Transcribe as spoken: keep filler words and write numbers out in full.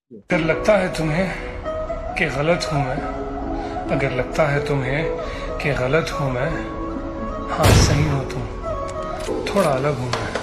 अगर लगता है तुम्हें कि गलत हूँ मैं, अगर लगता है तुम्हें कि गलत हूँ मैं, हाँ सही हो तुम, थोड़ा अलग हूँ मैं।